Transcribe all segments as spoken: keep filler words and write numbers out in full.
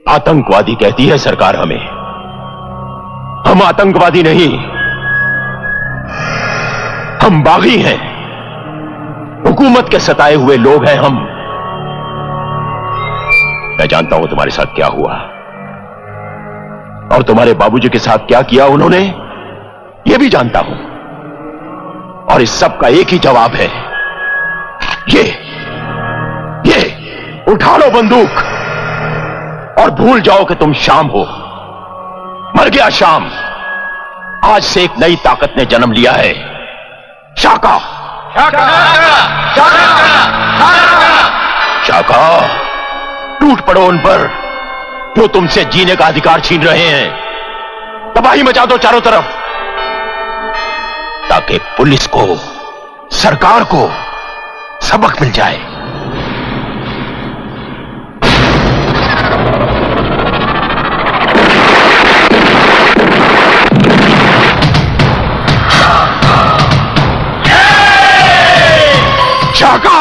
आतंकवादी कहती है सरकार हमें। हम आतंकवादी नहीं, हम बागी हैं। हुकूमत के सताए हुए लोग हैं हम। मैं जानता हूं तुम्हारे साथ क्या हुआ और तुम्हारे बाबूजी के साथ क्या किया उन्होंने, यह भी जानता हूं। और इस सब का एक ही जवाब है, ये ये उठा लो बंदूक और भूल जाओ कि तुम शाम हो। मर गया शाम। आज से एक नई ताकत ने जन्म लिया है, शाका। शाका, शाका, टूट पड़ो उन पर जो तुमसे जीने का अधिकार छीन रहे हैं। तबाही मचा दो चारों तरफ, ताकि पुलिस को, सरकार को सबक मिल जाए। शाका,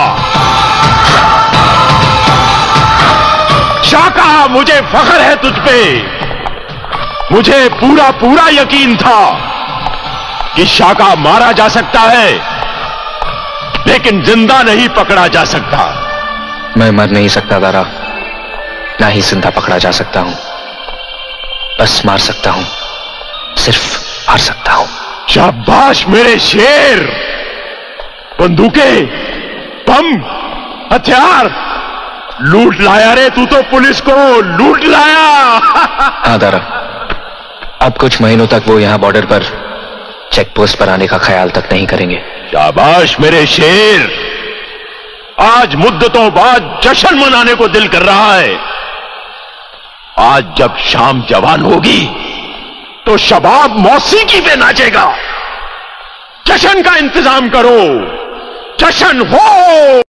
शाका, मुझे फख्र है तुझ पे। मुझे पूरा पूरा यकीन था कि शाका मारा जा सकता है, लेकिन जिंदा नहीं पकड़ा जा सकता। मैं मर नहीं सकता दारा, ना ही जिंदा पकड़ा जा सकता हूं। बस मार सकता हूं, सिर्फ मार सकता हूं। शाबाश मेरे शेर। बंदूकें, बम, हथियार लूट लाया रे तू तो, पुलिस को लूट लाया। हाँ दारा, अब कुछ महीनों तक वो यहां बॉर्डर पर चेक पोस्ट पर आने का ख्याल तक नहीं करेंगे। शाबाश मेरे शेर। आज मुद्दतों बाद जश्न मनाने को दिल कर रहा है। आज जब शाम जवान होगी तो शबाब मौसीकी पे नाचेगा। जश्न का इंतजाम करो, जश्न हो।